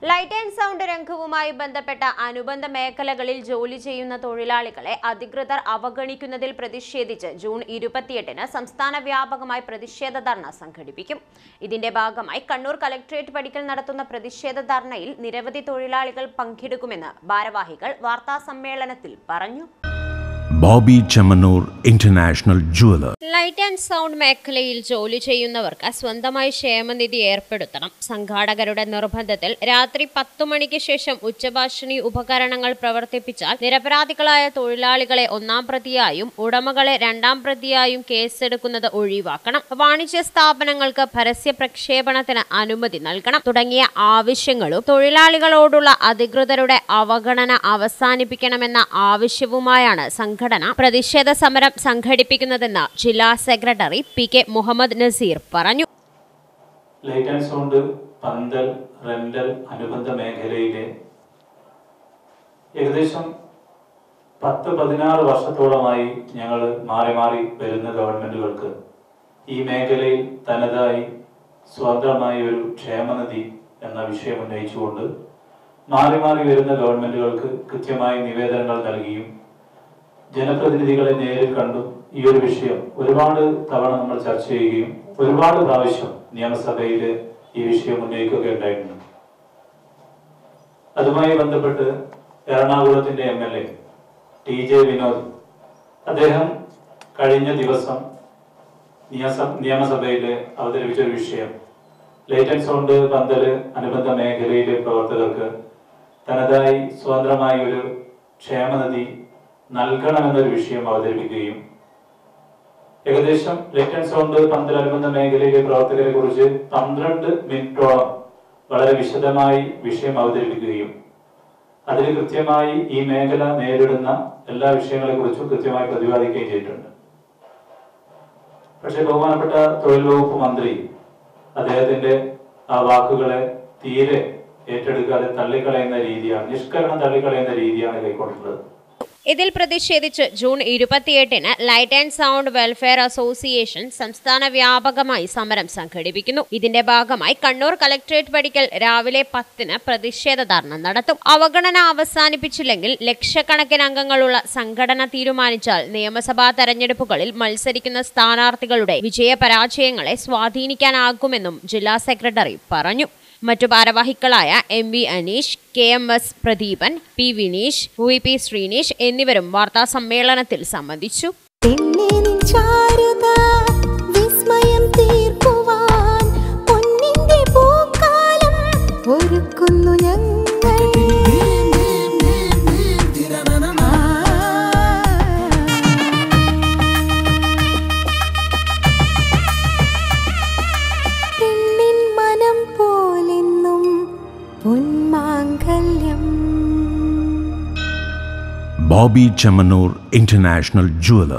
Light and sound രംഗവുമായി ബന്ധപ്പെട്ട അനുബന്ധ മേഖലകളിൽ ജോലി ചെയ്യുന്ന തൊഴിലാളികളെ അധികൃതർ അവഗണിക്കുന്നതിൽ പ്രതിഷേധിച്ച് ജൂൺ 28-ന് സംസ്ഥാന വ്യാപകമായി പ്രതിഷേധ ധർണ സംഘടിപ്പിക്കും. ഇതിന്റെ ഭാഗമായി കണ്ണൂർ കളക്ടറേറ്റ് പടിക്കൽ നടത്തുന്ന പ്രതിഷേധ ധർണയിൽ നിരവധി തൊഴിലാളികൾ പങ്കെടുക്കുമെന്ന് ഭാരവാഹികൾ വാർത്താസമ്മേളനത്തിൽ പറഞ്ഞു. Boby Chemmanur international jeweller. Light and sound മേഖലയിൽ ജോലി ചെയ്യുന്നവർക്ക് സ്വന്തമായി ക്ഷേമനിധി ഏർപ്പെടുത്തണം. സംഘാടകരുടെ നിർബന്ധത്തിൽ രാത്രി 10 മണിക്ക് ശേഷം ഉച്ചഭാഷിണി ഉപകരണങ്ങൾ പ്രവർത്തിപ്പിച്ചാൽ നിരപരാധികളായ തൊഴിലാളികളെ 1-ാം പ്രതിയായും ഉടമകളെ 2-ാം പ്രതിയായും കേസെടുക്കുന്നത് ഒഴിവാക്കണം. വാണിജ്യ സ്ഥാപനങ്ങൾക്ക് പരസ്യ പ്രക്ഷേപണത്തിന് അനുമതി നൽകണം തുടങ്ങിയ ആവശ്യങ്ങളും തൊഴിലാളികളോടുള്ള അധികൃതരുടെ അവഗണന അവസാനിപ്പിക്കണമെന്ന ആവശ്യവുമായാണ് സംഘടന പ്രതിഷേധ സമരം സംഘടിപ്പിക്കുന്നതെന്ന് ജില്ലാ സെക്രട്ടറി പി.കെ. മുഹമ്മദ് നസീർ പറഞ്ഞു. ലൈറ്റ് ആൻഡ് സൗണ്ട് പന്തൽ റെന്റൽ അനുബന്ധ മേഖലയിലെ ഏകദേശം 10-16 വർഷത്തോളമായി ഞങ്ങൾ മാറി വരുന്ന ഗവൺമെന്റുകൾക്ക് ഈ മേഖലയിൽ തനതായി സ്വതന്ത്രമായ ഒരു ക്ഷേമനിധി എന്ന വിഷയം ഉന്നയിച്ചുകൊണ്ട് മാറി വരുന്ന ഗവൺമെന്റുകൾക്ക് കൃത്യമായി നിവേദനങ്ങൾ നൽകിയും ജനപ്രതിനിധികളെ നേരിൽ കണ്ടും ഈ ഒരു വിഷയം ഒരുപാട് തവണ നമ്മൾ ചർച്ച ചെയ്യുകയും ഒരുപാട് പ്രാവശ്യം നിയമസഭയിൽ ഈ വിഷയം ഉന്നയിക്കുകയുണ്ടായിട്ടുണ്ട്. അതുമായി ബന്ധപ്പെട്ട് എറണാകുളത്തിന്റെ MLA TJ വിനോദ് അദ്ദേഹം കഴിഞ്ഞ ദിവസം നിയമസഭയിൽ അവതരിപ്പിച്ച ഒരു വിഷയം ലൈറ്റ് ആൻഡ് സൗണ്ട് പന്തല് അനുബന്ധ മേഖലയിലെ പ്രവർത്തകർക്ക് തനതായി സ്വതന്ത്രമായ ഒരു ക്ഷേമനിധി നൽകണമെന്നൊരു വിഷയം അവതരിപ്പിക്കുകയും ഏകദേശം ലൈറ്റ് ആൻഡ് സൗണ്ട് പന്തൽ അനുബന്ധ മേഖലയിലെ പ്രവർത്തകരെ കുറിച്ച് 12 മിനിറ്റോളം വളരെ വിശദമായി വിഷയം അവതരിപ്പിക്കുകയും അതിൽ കൃത്യമായി ഈ മേഖല നേരിടുന്ന എല്ലാ വിഷയങ്ങളെ കുറിച്ചും കൃത്യമായി പ്രതിപാദിക്കുകയും ചെയ്തിട്ടുണ്ട്. പക്ഷെ ബഹുമാനപ്പെട്ട തൊഴിൽ വകുപ്പ് മന്ത്രി അദ്ദേഹത്തിന്റെ ആ വാക്കുകളെ തീരെ ഏറ്റെടുക്കാതെ തള്ളിക്കളയുന്ന രീതിയാണ്, നിഷ്കരണം തള്ളിക്കളയുന്ന രീതിയാണ് കൈക്കൊണ്ടിട്ടുള്ളത്. ഇതിൽ പ്രതിഷേധിച്ച് ജൂൺ 28-ന് light and sound welfare association സംസ്ഥാന വ്യാപകമായി സമരം സംഘടിപ്പിക്കുന്നു. ഇതിന്റെ ഭാഗമായി കണ്ണൂർ കളക്ടറേറ്റ് പടിക്കൽ രാവിലെ 10-ന് പ്രതിഷേധ ധർണ നടത്തും. അവഗണന അവസാനിപ്പിച്ചില്ലെങ്കിൽ ലക്ഷക്കണക്കിന് അംഗങ്ങളുള്ള സംഘടന തീരുമാനിച്ചാൽ നിയമസഭാ തെരഞ്ഞെടുപ്പുകളിൽ മത്സരിക്കുന്ന സ്ഥാനാർത്ഥികളുടെ വിജയപരാജയങ്ങളെ സ്വാധീനിക്കാനാകുമെന്നും ജില്ലാ സെക്രട്ടറി പറഞ്ഞു. മറ്റു ഭാരവാഹികളായ MV Aneesh, KMS Pradeepan, P Vineesh, VP Sreenish എന്നിവരും വാർത്താ സമ്മേളനത്തിൽ സംബന്ധിച്ചു. Boby Chemmanur international jeweller.